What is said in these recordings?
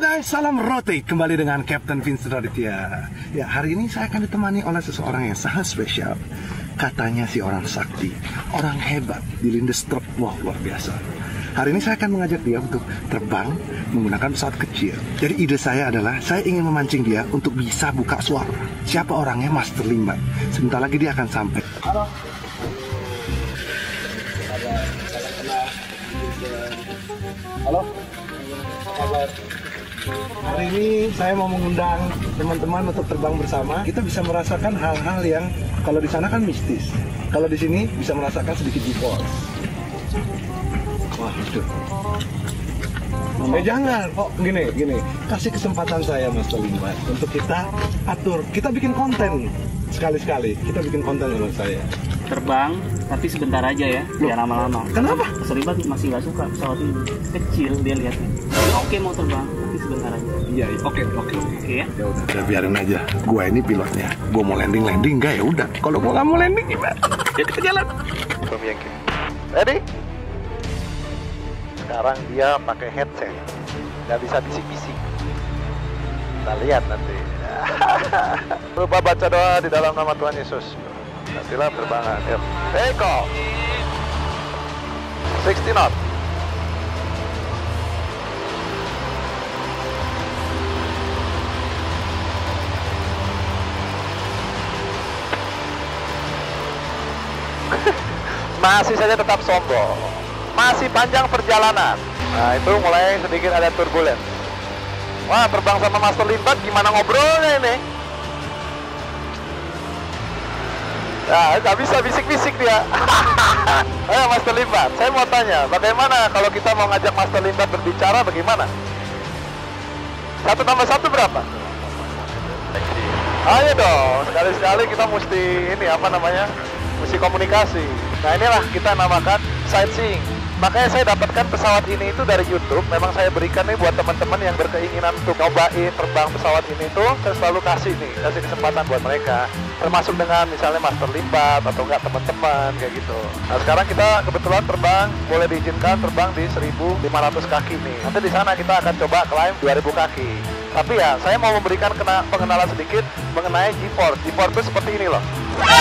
guys, salam rotate. Kembali dengan Captain Vincent Raditya. Ya, hari ini saya akan ditemani oleh seseorang yang sangat spesial. Katanya si orang sakti, orang hebat di Lindestrup. Wah, luar biasa. Hari ini saya akan mengajak dia untuk terbang menggunakan pesawat kecil. Jadi ide saya adalah, saya ingin memancing dia untuk bisa buka suara. Siapa orangnya? Master Limbat. Sebentar lagi dia akan sampai. Halo. Halo. Hari ini saya mau mengundang teman-teman untuk terbang bersama. Kita bisa merasakan hal-hal yang kalau di sana kan mistis. Kalau di sini bisa merasakan sedikit G-force. Wah, itu. Jangan. Oh, gini. Kasih kesempatan saya, Mas Limbat, untuk kita atur. Kita bikin konten sekali-sekali. Kita bikin konten sama saya. Terbang, tapi sebentar aja ya, biar lama-lama. Kenapa? Mas Limbat masih nggak suka pesawat ini. Kecil dia lihatnya. Oke mau terbang, tapi sebentar aja. Iya, oke ya. Ya udah, biarin aja. Gua ini pilotnya. Gua mau landing enggak ya udah. Kalau gua nggak mau landing gimana? Jadi kita jalan. Ready? Sekarang dia pakai headset, nggak bisa bisik-bisik. Kita lihat nanti. Lupa baca doa di dalam nama Tuhan Yesus. Nantilah terbangan. Take off. 60 knot. Masih saja tetap sombong. Masih panjang perjalanan. Nah, itu mulai sedikit ada turbulence. Wah, terbang sama Master Limbat gimana ngobrolnya ini? Nah, nggak bisa bisik-bisik dia. Ayo Master Limbat, saya mau tanya, bagaimana kalau kita mau ngajak Master Limbat berbicara, bagaimana? 1 tambah 1 berapa? Ayo dong, sekali-sekali kita mesti ini apa namanya? Mesti komunikasi. Nah, inilah kita namakan sightseeing. Makanya saya dapatkan pesawat ini itu dari YouTube. Memang saya berikan nih buat teman-teman yang berkeinginan untuk cobain terbang pesawat ini tuh, saya selalu kasih kesempatan buat mereka. Termasuk dengan misalnya Master Limbat atau enggak teman-teman kayak gitu. Nah, sekarang kita kebetulan terbang, boleh diizinkan terbang di 1.500 kaki nih. Nanti di sana kita akan coba climb 2.000 kaki. Tapi ya, saya mau memberikan pengenalan sedikit mengenai G-force. G-force itu seperti ini loh.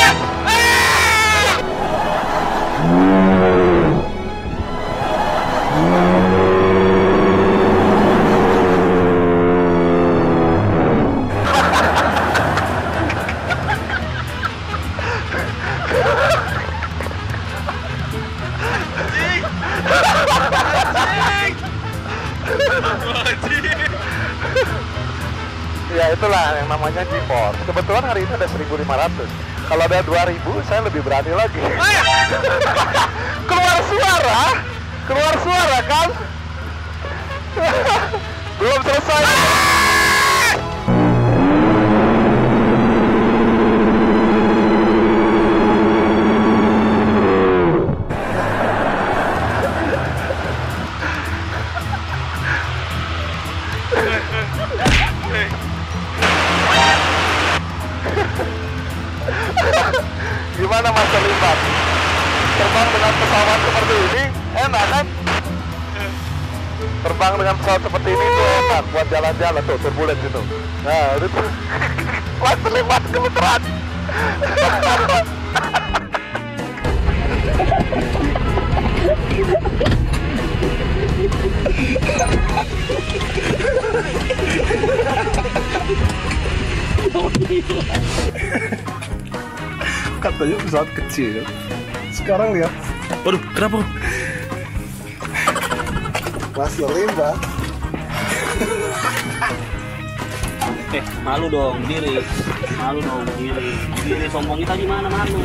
Ya itulah yang namanya G-force. Kebetulan hari ini ada 1.500. Kalau ada 2.000 saya lebih berani lagi. Keluar suara kan? Belum selesai. Gimana Master Limbat? Terbang dengan pesawat seperti ini enak kan? Terbang dengan pesawat seperti ini tuh enak buat jalan-jalan tuh, turbulence itu. Nah, itu Master Limbat kebetulan. Katanya pesawat kecil. Sekarang lihat. Waduh, kenapa? Master Limbat. Malu dong, diri. Diri sombong kita gimana malu?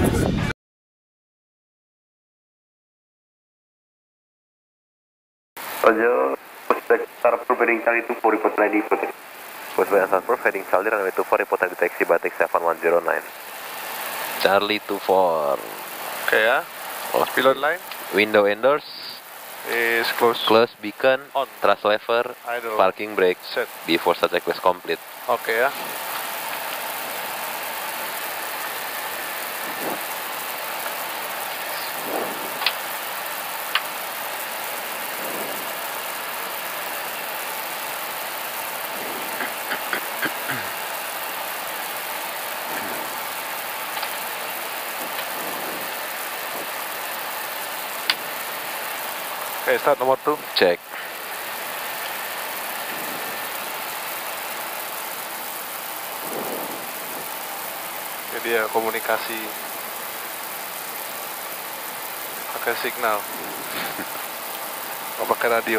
Roger, Starport heading Charlie 24, report ready for taxi. Starport heading Charlie runway 24, report ready taxi Batik 7109. Charlie 24. Oke ya. Pilot line Window endors is close. Close beacon On. Thrust lever Idle. Parking brake Set. before start checklist complete. Oke ya. start nomor 2. Cek. Ini dia komunikasi pakai signal, nggak pakai radio.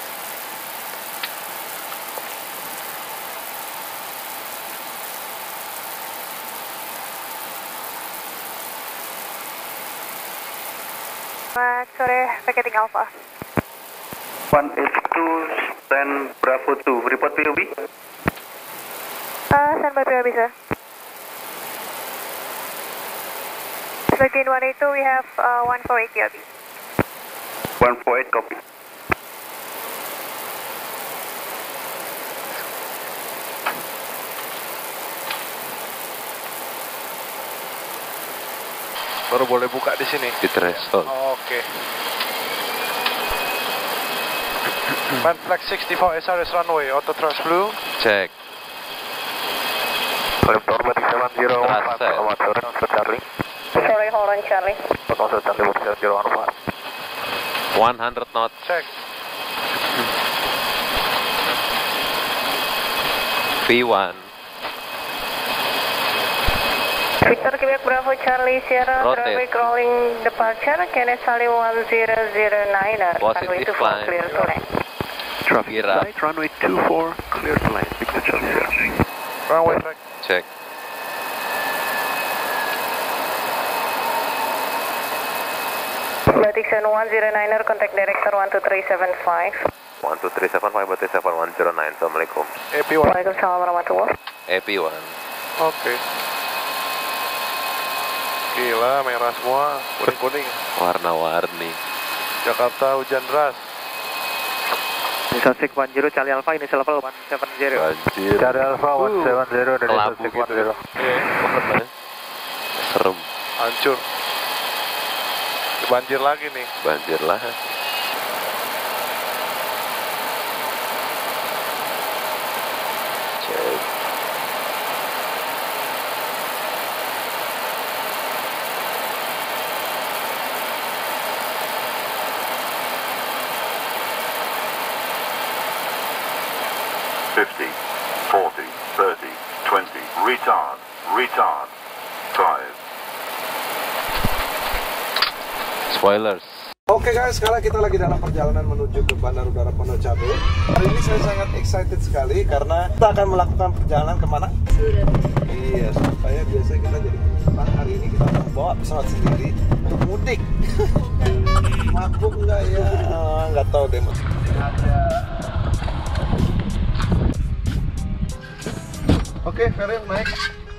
Selamat sore, Packeting Alpha. 182 stand Bravo 2, report POB. Standby POB, sir. Bagian 182, we have 148 POB. 148 copy. Baru boleh buka di sini. Di threshold. Oke. Man flag 64 SRS runway, auto trans blue. Cek. Vector 70 Terasa. Charlie. Sorry, hold on, Charlie. 100 knot. Cek. V1. Victor Quebec Bravo Charlie Sierra, Rotate. traffic rolling departure, Kenneth Sally 1009er. Positive Runway 24, climb. clear to land. Traffic Gear up. light, runway 24, clear to land. Victor Charlie Sierra. Runway track. Cek. Batik Sun 109er, contact director 12375. 12375 berarti 7109. Assalamualaikum. AP1. Waalaikumsalam warahmatullahi. AP1. Oke. Gila, merah semua, kuning-kuning. Warna-warni. Jakarta hujan deras. Initial 10 Charlie Alpha, initial level 170. Banjir. Charlie Alpha 170 dan Kelabu initial 10. Oke, Serem. hancur. Banjir lagi nih. Banjir lah. Cek. Fifty, 40, 30, 20, retard, 5. Spoilers. Oke guys, sekarang kita lagi dalam perjalanan menuju ke Bandar Udara Pondok Cabe. Hari ini saya sangat excited sekali karena kita akan melakukan perjalanan kemana? Iya, supaya biasanya kita jadi penumpang. Hari ini kita mau bawa pesawat sendiri untuk mudik. Mabuk nggak ya? Nggak tahu deh mas. Oke, Ferry naik.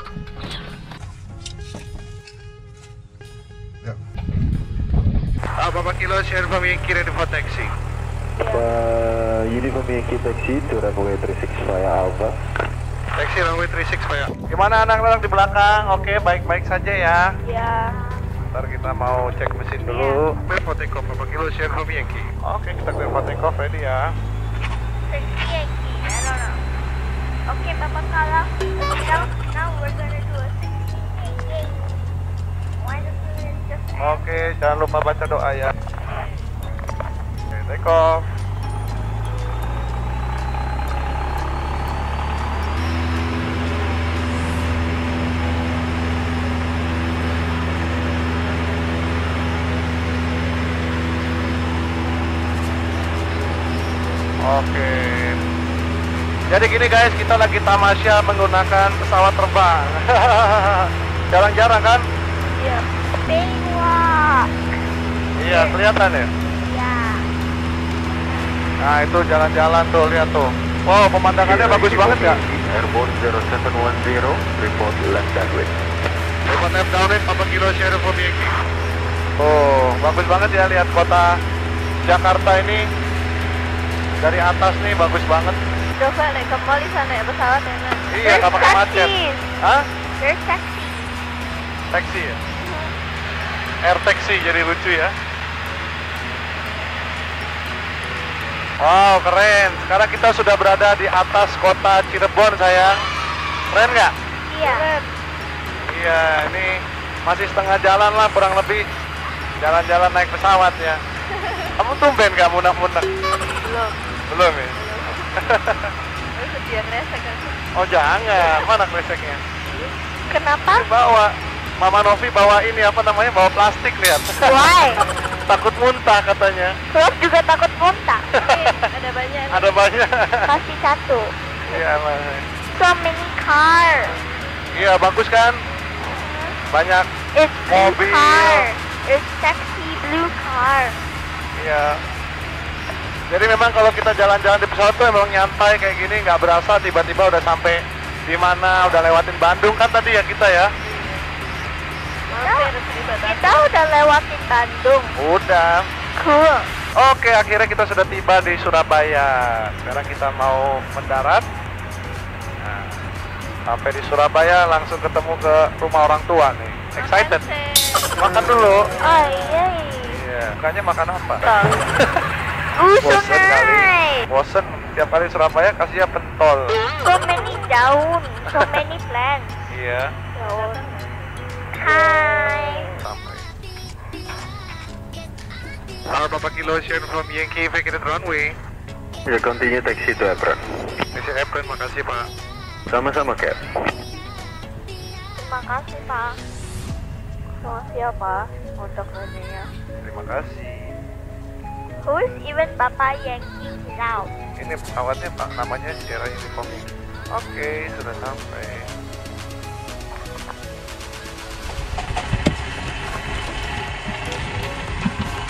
Bapak Kilo, share from Yankee ready for taxi. Uniform Yankee taxi to runway 36 via Alpha. Taxi runway 36 Pak ya. Gimana anak-anak di belakang? Oke, baik-baik saja ya. Ya. Ntar kita mau cek mesin dulu. Clear for take off, Bapak Kilo, share from Yankee. Oke, kita clear for take off, ready ya. Okay, Papa Kala. Now we're gonna do a 16. Why the students just Oke, jangan lupa baca doa ya. Oke, take off. Oke. Jadi gini guys, kita lagi tamasya menggunakan pesawat terbang. Jarang-jarang kan? Yeah. Spacewalk. Iya, kelihatan ya? Yeah. Nah, itu jalan-jalan tuh, lihat tuh. Wow, pemandangannya bagus banget ya. Airborne 0710, report left downwind. Report left downwind, Papa Kilo Sheriff from Yankee. Oh, bagus banget ya lihat kota Jakarta ini. Dari atas nih, bagus banget. Coba naik ke mall di sana ya pesawat ya, Mas. Iya, nggak pakai macet. Hah? There's taxi. Taxi ya? Air taxi jadi lucu ya. Wow, keren. Sekarang kita sudah berada di atas kota Cirebon, sayang. Keren nggak? Iya. Iya, ini masih setengah jalan lah kurang lebih. Jalan-jalan naik pesawat ya. Kamu tumben gak munak-munak? Belum. Belum ya? Lu sedia kresek kan? Oh jangan, mana kreseknya? Kenapa? Bawa. Mama Novi bawa ini apa namanya? Bawa plastik lihat. Why? Takut muntah katanya. Vlog juga takut muntah. Ada banyak. Ada banyak. Kasih satu. Iya lah. So many car. Iya bagus kan? Banyak. It's blue Mobil. car. It's sexy blue car. Iya. Jadi memang kalau kita jalan-jalan di pesawat tuh memang nyantai kayak gini, nggak berasa tiba-tiba udah sampai di mana, udah lewatin Bandung kan tadi ya kita ya. Kita udah lewatin Bandung. Udah. Cool. Oke, akhirnya kita sudah tiba di Surabaya. Sekarang kita mau mendarat. Nah, sampai di Surabaya langsung ketemu ke rumah orang tua nih. Excited? Makan dulu. Oh iya. Iya, makanya makan apa? So Bosen kali. nice. Bosen tiap kali Surabaya kasihnya pentol. So many daun. So many plants. Iya. Daun. Hi. Sampai. Our Papa Kilo Ocean from Yankee vacated runway. Ya, continue taxi to apron. Misi Apron, makasih Pak. Sama-sama, Cap. Terima kasih Pak. Makasih ya Pak untuk ininya. Terima kasih. Who's even Papa Yankee now? Ini pesawatnya Pak, namanya Sierra Uniform. Oke, sudah sampai.